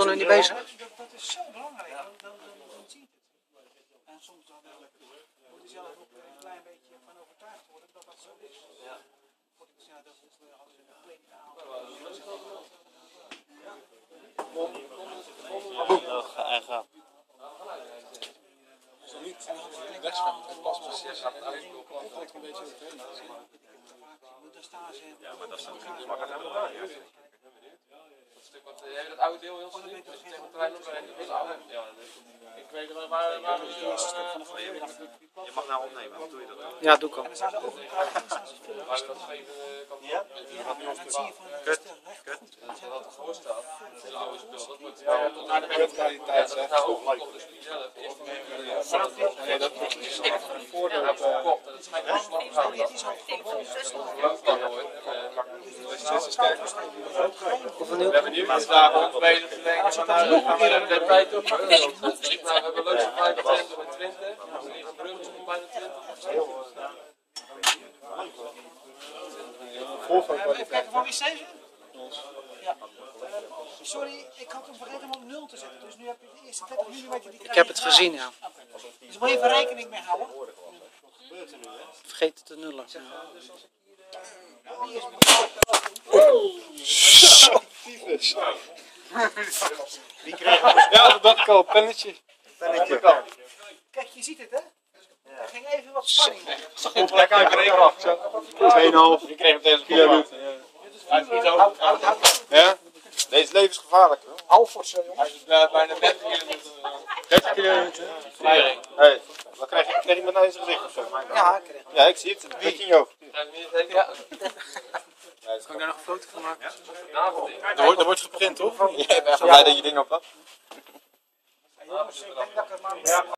Zijn we niet bezig? Dat is zo belangrijk, dan zie je het. En soms dan moet je zelf ook een klein beetje van overtuigd worden dat dat zo is. Ja. Ja, dat is hadden ze een complete En gaan. Zo niet. De rest van het pasproces gaat het uitkomen. Dat lijkt een beetje het hele. Ja, maar dat is natuurlijk makkelijk helemaal waar. Dat stuk wat, heb je dat oude deel heel snel? Als je tegen het terrein op rijdt, dat is oude. Ja, ik weet het waar je mag nou opnemen, hoe doe je dat dan? Ja, doe ik al. En dan staan ze over elkaar heen, staan ze veel Maar dat geven kan ja? en dat zie je van Kut. Wat ervoor staat, dat is een oude spul, dat wordt tot naar de kwaliteit, dat is nou overgekocht, dus niet zelf. Eerst Nee, dat is een voordeel. hij heeft verkocht en dat schijnt wel slap te houden. dit is ook gewoon We hebben nu iets dagen bezig te denken van nou gaan we de tijd op. Nou, we hebben leuk van 25 en 20. We liggen bruggetje van bijna 20. Even kijken van wie zijn ze? Ja. Sorry, ik had hem vergeten om op 0 te zetten. Dus nu heb je de eerste 30 millimeter die Ik heb het gezien, ja. Dus moet je even rekening mee houden. Vergeet het te nullen. Ja, dat dacht ik al. Pennetje. Kijk, je ziet het hè? Er ging even wat spanning. Goed, lekker even rekenen. 2,5. Je kreeg hem tegen de minuten. Ja? Deze is levensgevaarlijk. Halfvoorts, jongen. Hij is bijna 30 kilometer. 30 kilometer. Vliering. Hé, wat krijg je met naar je gezicht of zo? Ja, ik kreeg hem. Ja, ik zie het. Het beetje in je hoofd. Ja. Kan ik daar nog een foto van maken? Er wordt geprint, toch? Ja, ik ben blij dat je ding op had. Jongens, ik denk dat ik het maar